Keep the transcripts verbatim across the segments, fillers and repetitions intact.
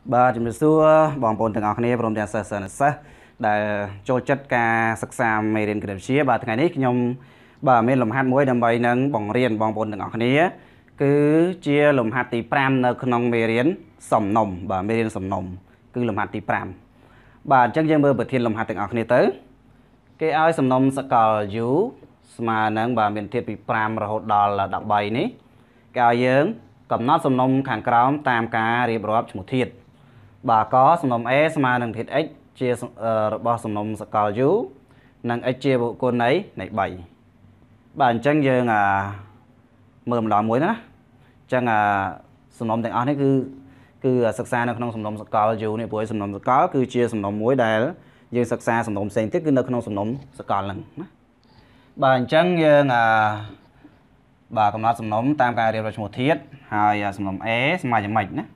Bà chúng tôi xưa bọn bọn từng học này bọn tiền sơ sơ nè sơ để cho chất ca sắc xa mê đến cái chia bà ngày nít nhung bà mê lùm hát muối đâm bày nâng bọn riêng bọn bọn từng học này cứ chia lùm hạt tí pram nâng nông mê riêng sầm nồng bà mê riêng sầm nồng cứ lùm hạt tí pram bà chắc dân bơ bật thiên lùm hạt từng học này tới cái ai sầm nồng sắc cờ dũ mà nâng bà miền thiết bị pram rồi hột đò là đặc bày ní cái ai dưỡng cầm nót sầm nồng kháng krám tam cá riêng rộp một thiệt bà có sầm nồng e mà nâng thiệt x chia bao sầm nồng sắc cờ dũ nâng x chia bộ côn ấy này bảy bà chắc dân à mượm đỏ muối đó chẳng à sầm nồngទាំងអស់នេះគឺគឺសិក្សានៅក្នុងសំណុំសកលយូរនេះព្រោះសំណុំសកលគឺជាសំណុំមួយដែលយើងសិក្សាសំណុំផ្សេងទៀតគឺនៅក្នុងសំណុំសកលហ្នឹងណាបាទអញ្ចឹងយើងអាបាទកំណត់សំណុំតាមការរៀបរាប់ឈ្មោះធាតុហើយសំណុំ A ស្មើយ៉ាងម៉េចណា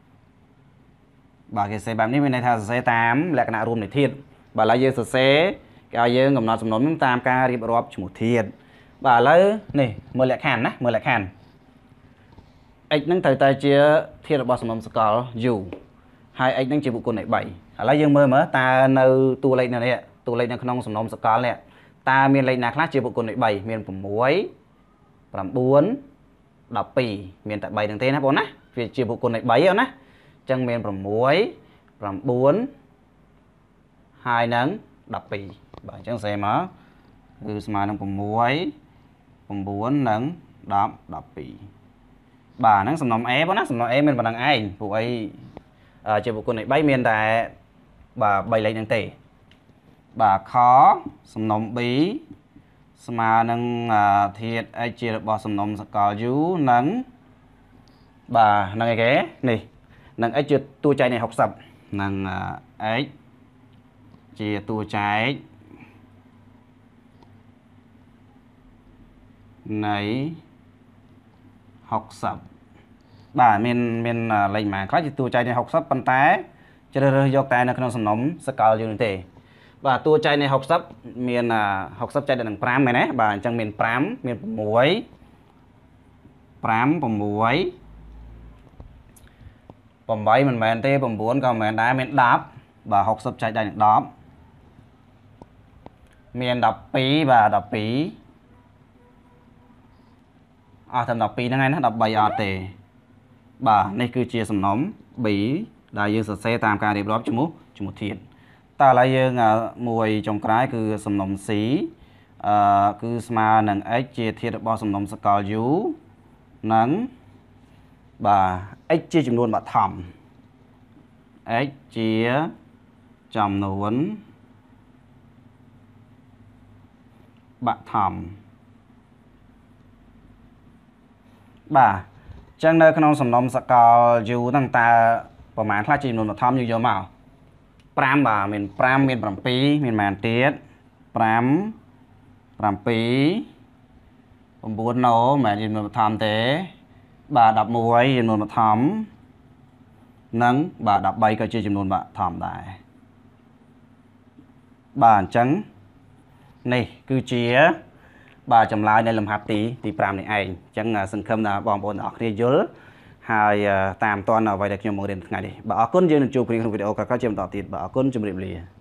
បាទគេសរសេរបែបនេះមានន័យថាសរសេរតាមលក្ខណៈរួមនៃធាតុបាទឥឡូវយើងសរសេរគេឲ្យយើងកំណត់សំណុំតាមការរៀបរាប់ឈ្មោះធាតុបាទឥឡូវនេះមើលលក្ខខណ្ឌណាមើលលក្ខខណ្ឌx នឹងត្រូវតែជាធាតុរបស់សំណុំសកល u ហើយ x នឹងជាបុគ្គលនៃ3ឥឡូវយើងមើលមើលតើនៅតួលេខនេះតួលេខនៅក្នុងសំណុំសកលនេះតើមានលេខណាខ្លះជាបុគ្គលនៃ3មាន6 9 12មានតែ3ហ្នឹងទេណាបងណាវាជាបុគ្គលនៃ3ហ្នឹងណាអញ្ចឹងមាន6 9ហើយនឹង12បាទអញ្ចឹងសេមកគឺស្មើនឹង6 9និង10 12បាទហ្នឹងសំណុំ A បងណាសំណុំ A មានប៉ុណ្ណឹងឯងពួកអីជាបុគ្គលនៃ3មានតែបាទ3លេខហ្នឹងទេបាទខសំណុំ B ស្មើនឹងធាតុ x ជារបស់សំណុំសកល u និងបាទហ្នឹងឯគេនេះនឹង x ជាតួចែកនៃ60និង x ជាតួចែកនៃ60បាទមានមានលេខម៉ាខ្លះជាតួចែកនៃ60ប៉ុន្តែជ្រើសរើសយកតែនៅក្នុងសំណុំសកលយូរនេះទេបាទតួចែកនៃ60មាន60ចែកដល់នឹង5មែនទេបាទអញ្ចឹងមាន5មាន6 5 6 8មិនមែនទេ9ក៏មិនមែនដែរមាន10បាទ60ចែកដល់នឹង10មាន12បាទ12អស់តែ12ហ្នឹងឯណា13អត់ទេបាទនេះគឺជាសំណុំ B ដែលយើងសរសេរតាមការរៀបរាប់ឈ្មោះឈ្មោះធាតុតើឥឡូវយើងមួយចុងក្រោយគឺសំណុំ C អឺគឺស្មើនឹង x ជាធាតុរបស់សំណុំសកល u និងបាទ x ជាចំនួនបឋម x ជាចំនួនបឋមបាទអញ្ចឹងនៅក្នុងសំណុំសកល u ហ្នឹងតើប្រមាណខ្លះជាចំនួនបឋមយើងយកមក5បាទមាន5មាន7មានប៉ុន្មានទៀត5 7 9ណូមិនមែនចំនួនបឋមទេបាទ11ចំនួនបឋមនិងបាទ13ក៏ជាចំនួនបឋមដែរបាទអញ្ចឹងនេះគឺជាបាទចម្លើយនៃលំហាត់ទីទី5នេះឯងអញ្ចឹងសង្ឃឹមថាបងប្អូនទាំងអស់គ្នាយល់ហើយតាមតនអ្វីដែលខ្ញុំបង្រៀនថ្ងៃនេះបាទអរគុណយើងនឹងជួបគ្នាក្នុងវីដេអូក្រោយៗជាបន្តទៀតបាទអរគុណជម្រាបលា